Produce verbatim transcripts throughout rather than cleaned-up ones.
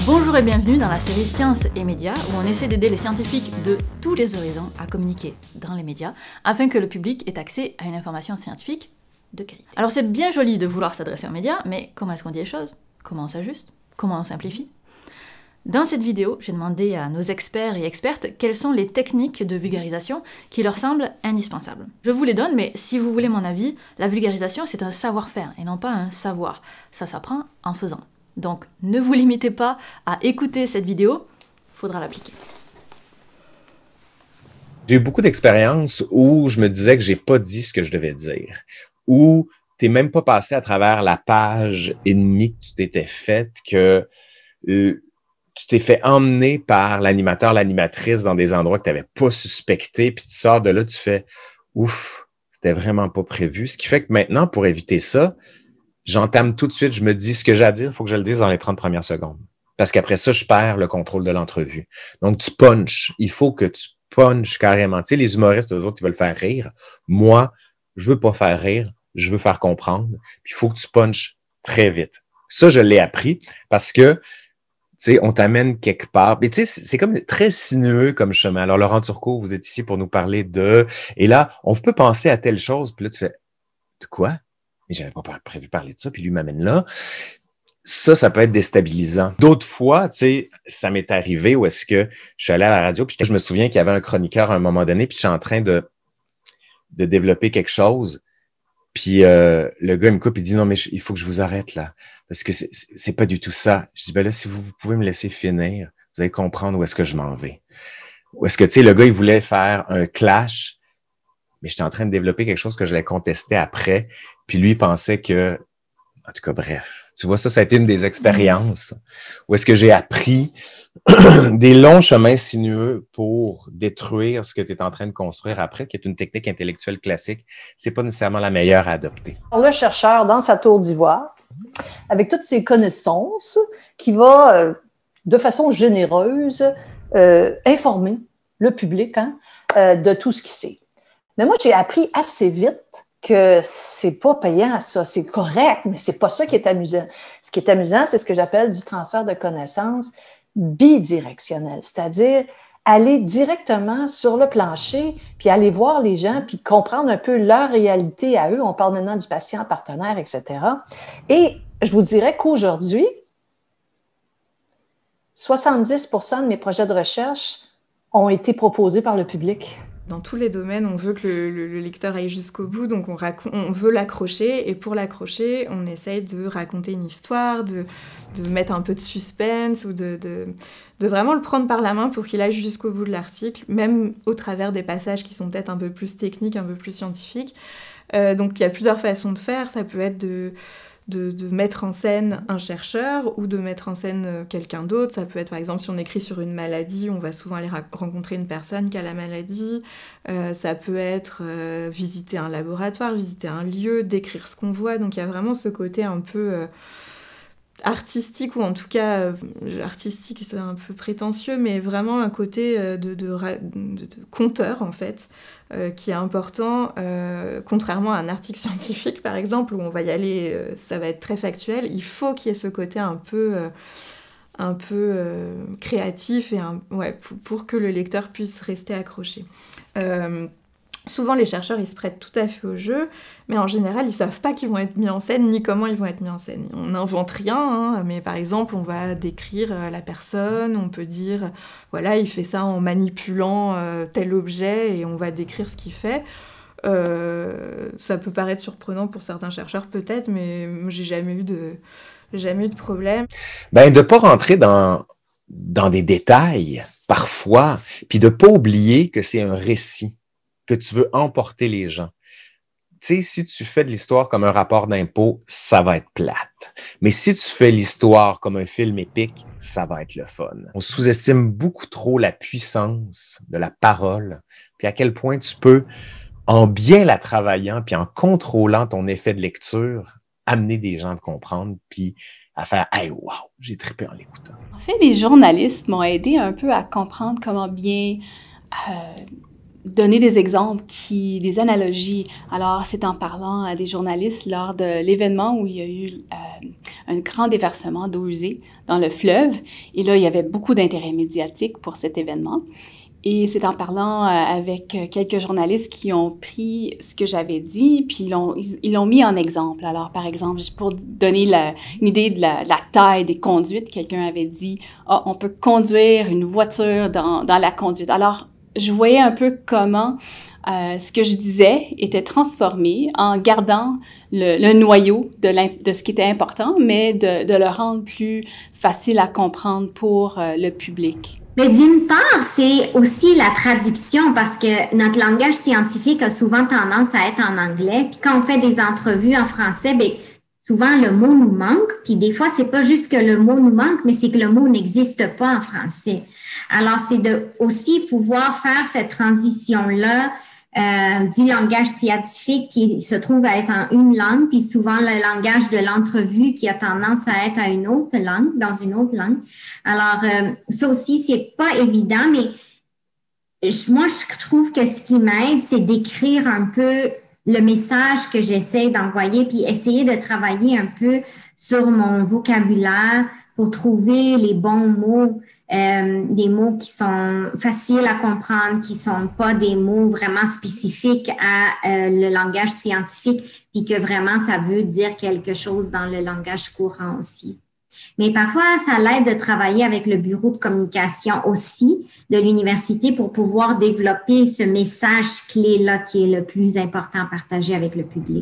Bonjour et bienvenue dans la série Sciences et médias où on essaie d'aider les scientifiques de tous les horizons à communiquer dans les médias afin que le public ait accès à une information scientifique de qualité. Alors c'est bien joli de vouloir s'adresser aux médias, mais comment est-ce qu'on dit les choses? Comment on s'ajuste? Comment on simplifie? Dans cette vidéo, j'ai demandé à nos experts et expertes quelles sont les techniques de vulgarisation qui leur semblent indispensables. Je vous les donne, mais si vous voulez mon avis, la vulgarisation c'est un savoir-faire et non pas un savoir. Ça s'apprend en faisant. Donc ne vous limitez pas à écouter cette vidéo, il faudra l'appliquer. J'ai eu beaucoup d'expériences où je me disais que j'ai pas dit ce que je devais dire, où t'es même pas passé à travers la page ennemie que tu t'étais faite, que euh, tu t'es fait emmener par l'animateur, l'animatrice dans des endroits que tu n'avais pas suspectés, puis tu sors de là, tu fais « Ouf, c'était vraiment pas prévu ». Ce qui fait que maintenant, pour éviter ça, j'entame tout de suite, je me dis ce que j'ai à dire, il faut que je le dise dans les trente premières secondes. Parce qu'après ça, je perds le contrôle de l'entrevue. Donc, tu punches. Il faut que tu punches carrément. Tu sais, les humoristes, eux autres, ils veulent faire rire. Moi, je veux pas faire rire, je veux faire comprendre. Puis, il faut que tu punches très vite. Ça, je l'ai appris parce que, tu sais, on t'amène quelque part. Mais tu sais, c'est comme très sinueux comme chemin. Alors, Laurent Turcot, vous êtes ici pour nous parler de... Et là, on peut penser à telle chose. Puis là, tu fais, de quoi? Mais j'avais pas prévu parler de ça, puis lui m'amène là. Ça, ça peut être déstabilisant. D'autres fois, tu sais, ça m'est arrivé où est-ce que je suis allé à la radio, puis je me souviens qu'il y avait un chroniqueur à un moment donné, puis je suis en train de, de développer quelque chose, puis euh, le gars il me coupe, il dit « Non, mais je, il faut que je vous arrête là, parce que c'est, c'est pas du tout ça. » Je dis « Ben là, si vous, vous pouvez me laisser finir, vous allez comprendre où est-ce que je m'en vais. » Où est-ce que, tu sais, le gars, il voulait faire un clash, mais j'étais en train de développer quelque chose que je l'ai contesté après, puis lui, il pensait que... En tout cas, bref. Tu vois, ça, ça a été une des expériences où est-ce que j'ai appris des longs chemins sinueux pour détruire ce que tu es en train de construire après, qui est une technique intellectuelle classique. C'est pas nécessairement la meilleure à adopter. Le chercheur, dans sa tour d'ivoire, avec toutes ses connaissances, qui va, euh, de façon généreuse, euh, informer le public hein, euh, de tout ce qu'il sait. Mais moi, j'ai appris assez vite que c'est pas payant, ça. C'est correct, mais c'est pas ça qui est amusant. Ce qui est amusant, c'est ce que j'appelle du transfert de connaissances bidirectionnel, c'est-à-dire aller directement sur le plancher, puis aller voir les gens, puis comprendre un peu leur réalité à eux. On parle maintenant du patient, partenaire, et cetera. Et je vous dirais qu'aujourd'hui, soixante-dix pour cent de mes projets de recherche ont été proposés par le public. Dans tous les domaines, on veut que le, le, le lecteur aille jusqu'au bout, donc on, on veut l'accrocher, et pour l'accrocher, on essaye de raconter une histoire, de, de mettre un peu de suspense, ou de, de, de vraiment le prendre par la main pour qu'il aille jusqu'au bout de l'article, même au travers des passages qui sont peut-être un peu plus techniques, un peu plus scientifiques. Euh, donc il y a plusieurs façons de faire, ça peut être de... De, de mettre en scène un chercheur ou de mettre en scène quelqu'un d'autre. Ça peut être, par exemple, si on écrit sur une maladie, on va souvent aller rencontrer une personne qui a la maladie. Euh, ça peut être euh, visiter un laboratoire, visiter un lieu, décrire ce qu'on voit. Donc, il y a vraiment ce côté un peu euh, artistique, ou en tout cas, euh, artistique, c'est un peu prétentieux, mais vraiment un côté euh, de, de, de, de conteur, en fait, Euh, qui est important, euh, contrairement à un article scientifique, par exemple, où on va y aller, euh, ça va être très factuel. Il faut qu'il y ait ce côté un peu, euh, un peu euh, créatif et un, ouais, pour, pour que le lecteur puisse rester accroché. Euh, souvent, les chercheurs, ils se prêtent tout à fait au jeu, mais en général, ils savent pas qu'ils vont être mis en scène, ni comment ils vont être mis en scène. On n'invente rien, hein, mais par exemple, on va décrire la personne, on peut dire, voilà, il fait ça en manipulant euh, tel objet, et on va décrire ce qu'il fait. Euh, ça peut paraître surprenant pour certains chercheurs, peut-être, mais moi, j'ai jamais eu de, jamais eu de problème. Ben, de pas rentrer dans, dans des détails, parfois, puis de pas oublier que c'est un récit, que tu veux emporter les gens. Tu sais, si tu fais de l'histoire comme un rapport d'impôt, ça va être plate. Mais si tu fais l'histoire comme un film épique, ça va être le fun. On sous-estime beaucoup trop la puissance de la parole, puis à quel point tu peux, en bien la travaillant, puis en contrôlant ton effet de lecture, amener des gens à te comprendre, puis à faire « Hey, wow, j'ai trippé en l'écoutant ». En fait, les journalistes m'ont aidé un peu à comprendre comment bien... Euh, donner des exemples, qui, des analogies. Alors, c'est en parlant à des journalistes lors de l'événement où il y a eu euh, un grand déversement d'eau usée dans le fleuve. Et là, il y avait beaucoup d'intérêt médiatique pour cet événement. Et c'est en parlant euh, avec quelques journalistes qui ont pris ce que j'avais dit, puis ils l'ont, ils l'ont mis en exemple. Alors, par exemple, pour donner la, une idée de la, la taille des conduites, quelqu'un avait dit ah, « on peut conduire une voiture dans, dans la conduite ». Alors, je voyais un peu comment euh, ce que je disais était transformé en gardant le, le noyau de, de ce qui était important, mais de, de le rendre plus facile à comprendre pour euh, le public. Mais d'une part, c'est aussi la traduction parce que notre langage scientifique a souvent tendance à être en anglais. Puis quand on fait des entrevues en français, bien, souvent le mot nous manque. Puis des fois, c'est pas juste que le mot nous manque, mais c'est que le mot n'existe pas en français. Alors, c'est de aussi pouvoir faire cette transition-là euh, du langage scientifique qui se trouve à être en une langue, puis souvent le langage de l'entrevue qui a tendance à être à une autre langue, dans une autre langue. Alors, euh, ça aussi, c'est pas évident, mais je, moi, je trouve que ce qui m'aide, c'est d'écrire un peu le message que j'essaie d'envoyer, puis essayer de travailler un peu sur mon vocabulaire pour trouver les bons mots, euh, des mots qui sont faciles à comprendre, qui sont pas des mots vraiment spécifiques à euh, le langage scientifique, puis que vraiment ça veut dire quelque chose dans le langage courant aussi. Mais parfois, ça l'aide de travailler avec le bureau de communication aussi de l'université pour pouvoir développer ce message clé-là qui est le plus important à partager avec le public.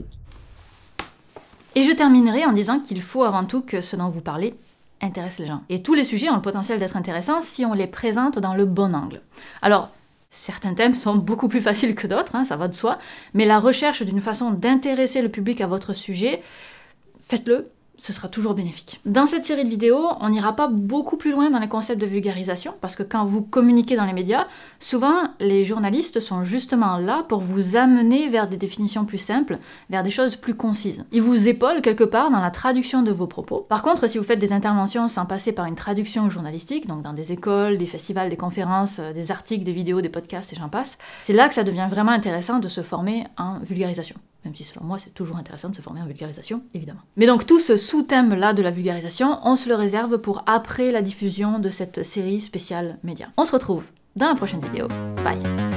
Et je terminerai en disant qu'il faut avant tout que ce dont vous parlez intéresse les gens. Et tous les sujets ont le potentiel d'être intéressants si on les présente dans le bon angle. Alors, certains thèmes sont beaucoup plus faciles que d'autres, hein, ça va de soi, mais la recherche d'une façon d'intéresser le public à votre sujet, faites-le. Ce sera toujours bénéfique. Dans cette série de vidéos, on n'ira pas beaucoup plus loin dans les concepts de vulgarisation, parce que quand vous communiquez dans les médias, souvent, les journalistes sont justement là pour vous amener vers des définitions plus simples, vers des choses plus concises. Ils vous épaulent quelque part dans la traduction de vos propos. Par contre, si vous faites des interventions sans passer par une traduction journalistique, donc dans des écoles, des festivals, des conférences, des articles, des vidéos, des podcasts et j'en passe, c'est là que ça devient vraiment intéressant de se former en vulgarisation. Même si selon moi, c'est toujours intéressant de se former en vulgarisation, évidemment. Mais donc tout ce sous-thème-là de la vulgarisation, on se le réserve pour après la diffusion de cette série spéciale média. On se retrouve dans la prochaine vidéo. Bye!